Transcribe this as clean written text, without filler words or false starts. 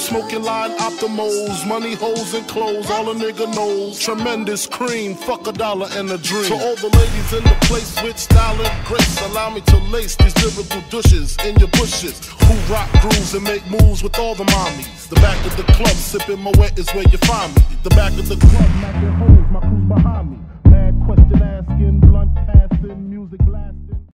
smoking line optimals, money, hoes, and clothes, all a nigga knows. Tremendous cream, fuck $1 and a dream. To all the ladies in the place with style and grace, allow me to lace these lyrical douches in your bushes. Who rock grooves and make moves with all the mommies. The back of the club, sipping my wet is where you find me. The back of the club, knocking hoes, my crew's behind me. Mad question asking, blunt passing, music blasting.